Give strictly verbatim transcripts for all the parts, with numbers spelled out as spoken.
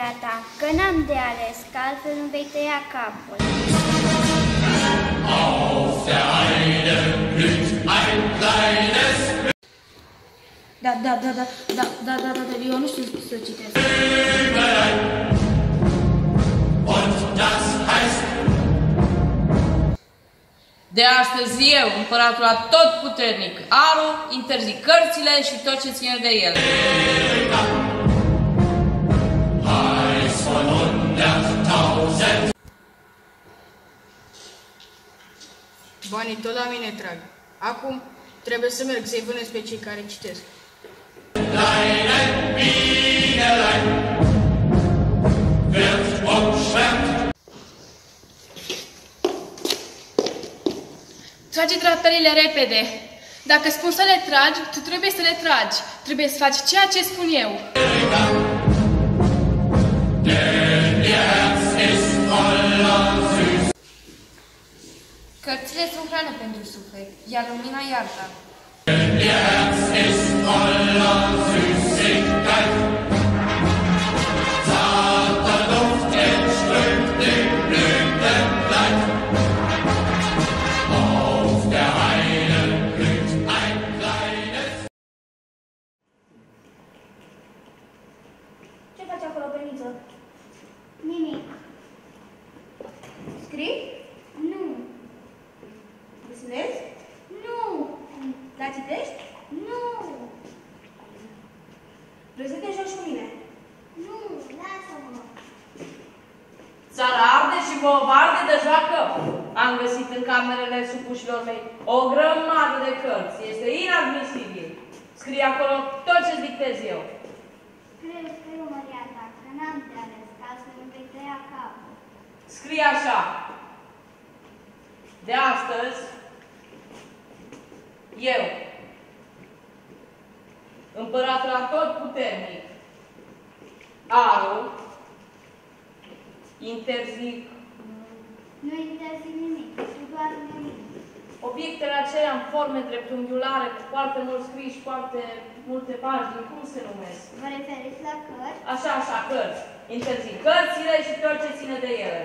măria ta, că n-am de ales, că altfel nu vei tăia capul. Auf der Heide blüht ein kleines Da, da, da, da, da, da, da, da, eu nu știu să citesc. Blümelein. Und das heißt De astăzi eu, împăratul atotputernic, Aru, interzic cărțile și tot ce ține de ele. heiß von hunderttausend. Banii tot la mine trag. Acum trebuie să merg să-i vânesc pe cei care citesc. Kleine Bienelein wird umschwärmt. Trage drapelile repede. Dacă spun să le tragi, tu trebuie să le tragi. Trebuie să faci ceea ce spun eu. Denn ihr Herz ist voller Süß. Cărțile sunt hrană pentru suflet, iar lumina iartă. Denn ihr Herz ist voller Süßigkeit. Zarter Duft entströmt im Blütenkleid. Auf der Heide blüht ein kleines. Ce faci acolo, Beniță? Nimic. Scrii? Nu. Desenezi? Nu. La citești? Nu. Vrei să te joci cu mine? Nu, lasă-mă. Țara arde și vă arde de joacă. Am găsit în camerele supușilor mei o grămadă de cărți. Este inadmisibil. Scrie acolo tot ce-ți dictez eu. Scriu, scriu, măria ta, că n-am de ales, ca să nu vei tăia capul. Scrie așa. De astăzi, eu, împăratul atotputernic, Aru, interzic Nu interzic nimic, tu doar nimic. obiectele acelea în forme dreptunghiulare, cu foarte mult scris, foarte multe pagini, cum se numesc? Vă referiți la cărți? Așa, așa, cărți. Interzic cărțile și tot ce ține de ele.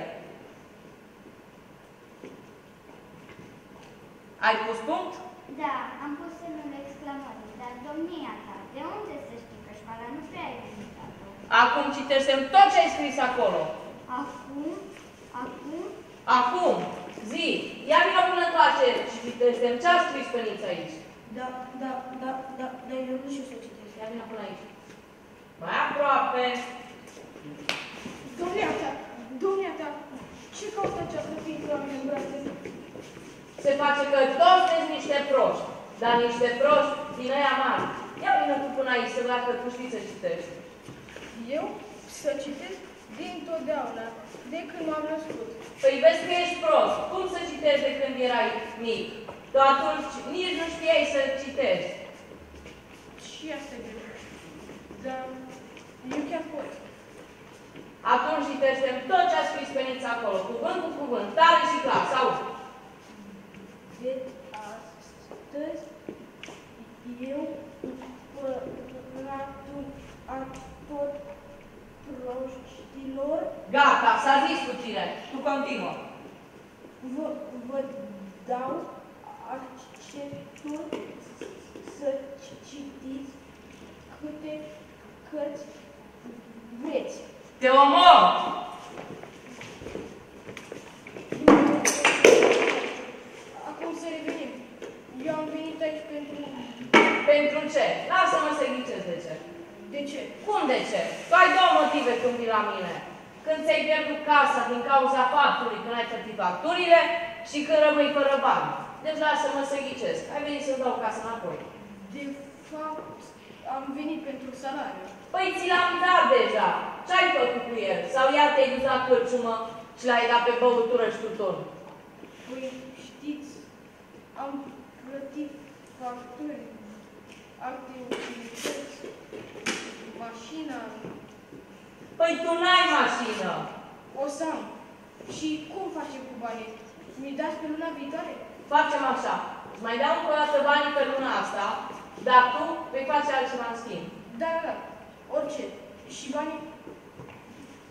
Ai pus punct? Da, am pus semnul exclamării, dar domnia ta, de unde să știi că școala nu prea ai vizitat-o? Acum citește tot ce ai scris acolo. Acum, acum, Acum, zi, ia vină până în clase și citește ce a scris Păniță aici. Da, da, da, da, dar eu nu știu să citesc. Ia vină până aici. Mai aproape. Domnia ta, domnia ta, ce caută această ființă la mine în brațe? Se face că toți sunt niște proști, dar niște proști din aia mari. Ia vină tu până aici să văd dacă tu știi să citești. Eu să citesc dintotdeauna, de când m-am născut. Păi vezi că ești prost. Cum să citești de când erai mic? Tu atunci nici nu știai să citești. Și asta e greu. Dar eu chiar pot. Atunci citește tot ce a scris Păniță acolo, cuvânt cu cuvânt, tare și clar, să auzi. De astăzi, eu, împăratul atot proștilor, Gata, s-a zis cu tine. Tu continuă. vă, vă dau acceptul să citiți câte cărți vreți. Te omor! Acum să revenim. Eu am venit aici pentru... Pentru ce? Lasă-mă să ghicesc de ce. De ce? Cum de ce? Tu ai două motive când vii la mine. Când ți-ai pierdut casa din cauza faptului când ai plătit facturile și când rămâi fără bani. Deci lasă-mă să ghicesc. Ai venit să-ți dau casa înapoi. De fapt, am venit pentru salariu. Păi ți l-am dat deja. Ce-ai făcut cu el? Sau iar te-ai dus la cârciumă și l-ai dat pe băutură și tutun? Păi știți, am plătit facturi, alte utilități, mașina. Păi tu n-ai mașină. O să am. Și cum facem cu banii? Mi dați pe luna viitoare? Facem așa. Îți mai dau încă o dată banii pe luna asta, dar tu vei face altceva în schimb. Da, da, da. Orice. Și banii?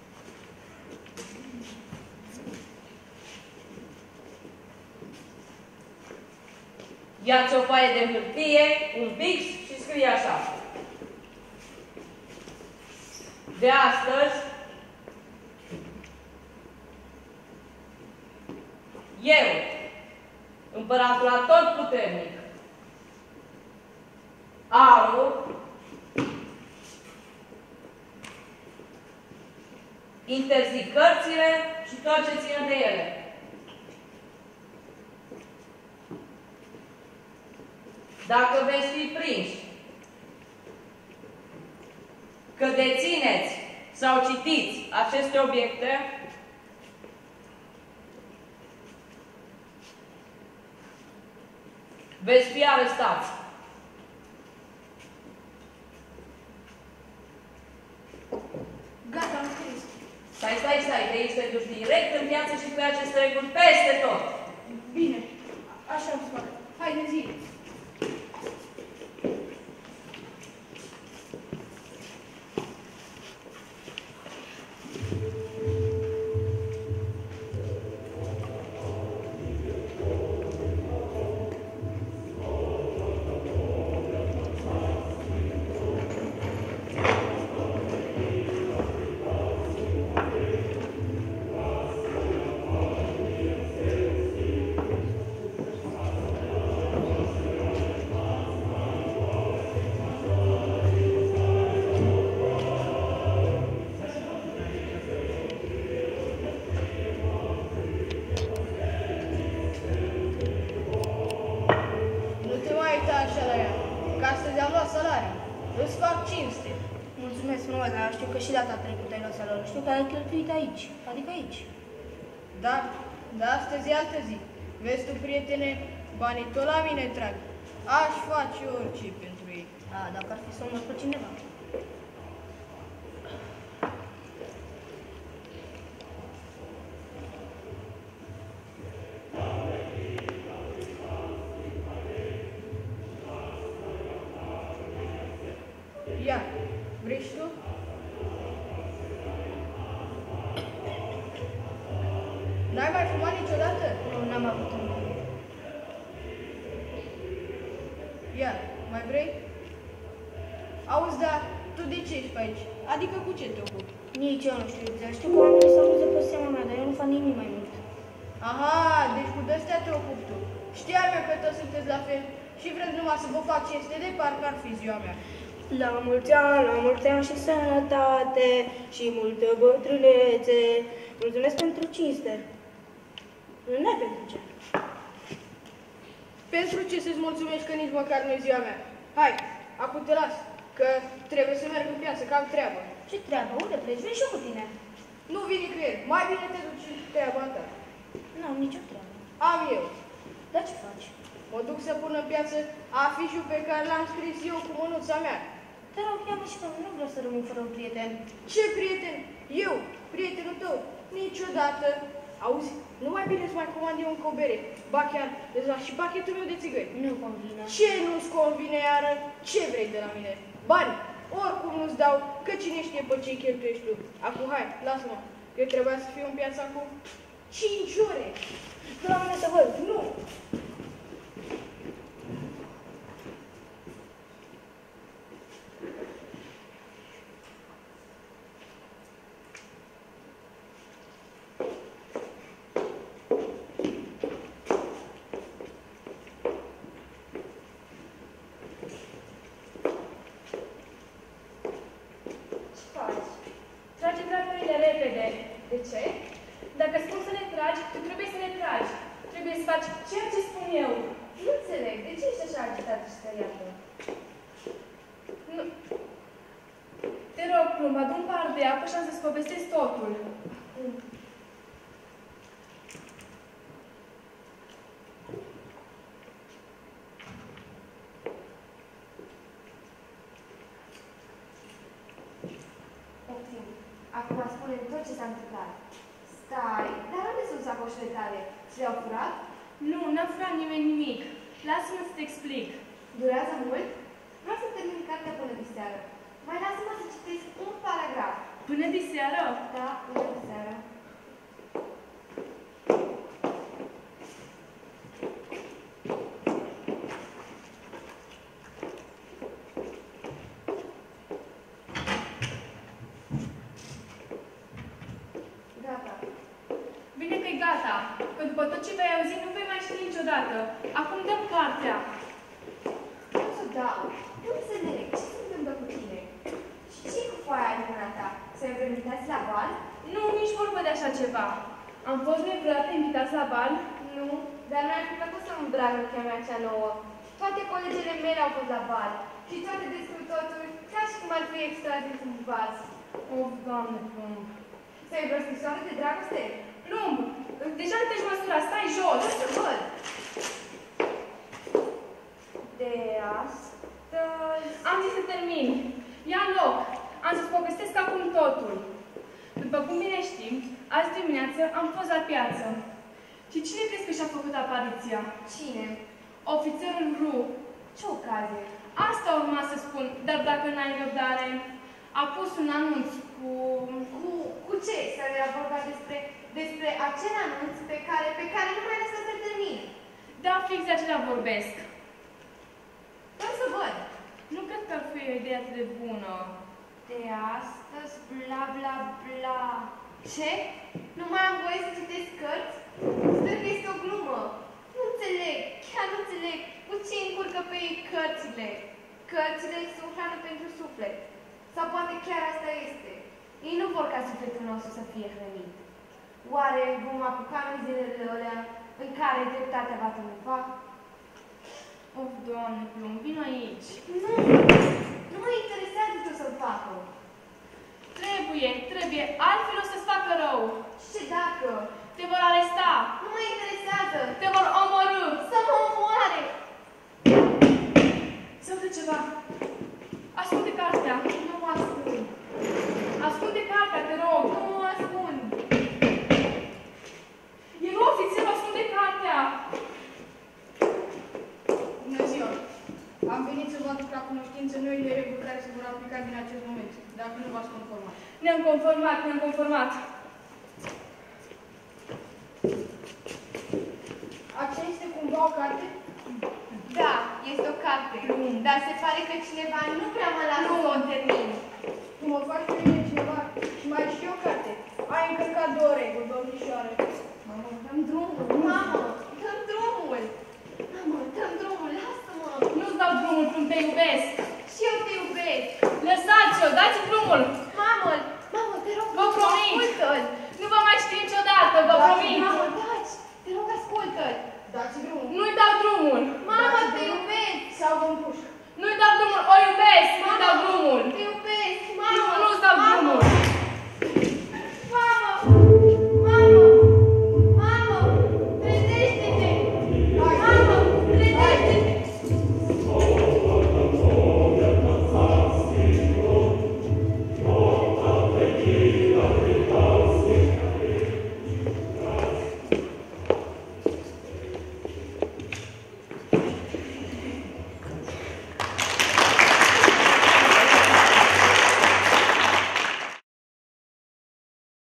Ia-ți o foaie de hârtie, un pix și scrie așa. De astăzi, eu, împăratul atotputernic, Aru, interzic cărțile și tot ce ține de ele. Dacă veți fi prinși că dețineți sau citiți aceste obiecte, veți fi arestați. Gata, am scris. Stai, stai, stai, de aici te duci direct în viață și cu aceste reguli peste tot. Bine, așa am spus. Haide, zi. Mulțumesc frumos, dar știu că și data trecută ai luat salariul. Știu că ai cheltuit aici, adică aici. Da, dar astăzi e altă zi. Vezi tu, prietene, banii tot la mine trag. Aș face orice pentru ei. A, dacă ar fi să mă pe cineva. Ia, vrei și tu? N-ai mai fumat niciodată? Nu, n-am avut un bun. Ia, mai vrei? Auzi, da, tu de ce ești pe aici? Adică cu ce te ocupi? Nici eu nu știu exact. Știu că oamenii s-au dus pe seama mea, dar eu nu fac nimic mai mult. Aha, deci cu de-astea te ocupi tu. Știam eu că toți sunteți la fel și vreți numai să vă fac cinste de parcă ar fi ziua mea. La mulți ani, la mulți ani și sănătate și multă bătrânețe. Mulțumesc pentru cinste. Nu ai pentru ce. Pentru ce să-ți mulțumești că nici măcar nu e ziua mea? Hai, acum te las, că trebuie să merg în piață, că am treabă. Ce treabă? Unde pleci? Vin și eu cu tine. Nu vin nicăieri, mai bine te duci în treaba ta. Nu am nicio treabă. Am eu. Dar ce faci? Mă duc să pun în piață afișul pe care l-am scris eu cu mânuța mea. Te rog, ia-mă și pe mine, nu vreau să rămân fără un prieten. Ce prieten? Eu, prietenul tău, niciodată. Auzi, nu mai bine să mai comand eu încă o bere. Ba chiar, îți las și pachetul meu de țigări. Nu convine. Ce nu-ți convine, iară? Ce vrei de la mine? Bani, oricum nu-ți dau, că cine știe pe ce cheltuiești tu. Acum, hai, lasă-mă. Eu trebuia să fiu în piață acum cinci ore. Nu la mine să văd. Nu. Trage dracurile repede. De ce? Dacă spun să le tragi, tu trebuie să le tragi. Trebuie să faci ceea ce spun eu. Nu înțeleg. De ce ești așa agitată și speriată? Nu. Te rog, Plumb, adu un par de apă și am să-ți povestesc totul. Optim, acum spune tot ce s-a întâmplat. Stai, dar unde sunt sacoșele tale? Ți le-au furat? Nu, n-a furat nimeni nimic. Lasă-mă să te explic. Durează mult? Vreau să termin cartea până de seară. Mai lasă-mă să citesc un paragraf. Până de seară? Da, până de seară. că după tot ce vei auzi, nu vei mai ști niciodată. Acum dăm cartea. Nu să dau. Nu înțeleg. Ce se întâmplă cu tine? Și ce cu foaia din mâna ta? Să-i invitați la bal? Nu, nici vorbă de așa ceva. Am fost noi vreodată invitați la bal? Nu, dar mi-ar fi plăcut să-mi îmbrac rochia mea cea nouă. Toate colegele mele au fost la bal și toate despre totul, ca și cum ar fi extras dintr-un vas. Oh, Doamne, Plumb. Să-i vreo scrisoare de dragoste? Plumb, deja nu te-și măsura, stai jos. Nu să văd. De astăzi... Am zis să termin. Ia loc. Am să-ți povestesc acum totul. După cum bine știm, azi dimineață am fost la piață. Și cine crezi că și-a făcut apariția? Cine? Ofițerul Ru. Ce ocazie? Asta urma să spun, dar dacă n-ai răbdare, a pus un anunț cu... Cu, cu ce? Să era vorba despre, despre acel anunț pe care, pe care nu mai lăsă să termin. Da, fix de acelea vorbesc. Vreau să văd. Nu cred că ar fi o idee atât de bună. De astăzi, bla bla bla. Ce? Nu mai am voie să citesc cărți? Sper că este o glumă. Nu înțeleg, chiar nu înțeleg. Cu ce încurcă pe ei cărțile? Cărțile sunt hrană pentru suflet. Sau poate chiar asta este. Ei nu vor ca sufletul nostru să fie hrănit. Oare vom apuca în zilele alea în care dreptatea va triumfa? Of, Doamne, Plumb, vino aici. Nu, nu mă interesează ce o să-l facă. Trebuie, trebuie, altfel o să-ți facă rău. Și ce dacă? Te vor aresta. Nu mă interesează. Te vor omorî. Să mă omoare. Să uite ceva. Ascunde cartea. Nu mă ascund. Ascunde cartea, te rog. Nu mă ascund. E ofițer, ascunde cartea. Bună ziua! Am venit să vă aduc la cunoștință noile reguli care se vor aplica din acest moment, dacă nu v-ați conformat. Ne-am conformat, ne-am conformat. Aceea este cumva o carte? Da, este o carte. Dar se pare că cineva nu prea mă lasă să o termin. Tu mă faci pe mine cineva și mai ai și o carte. Ai încărcat două ore.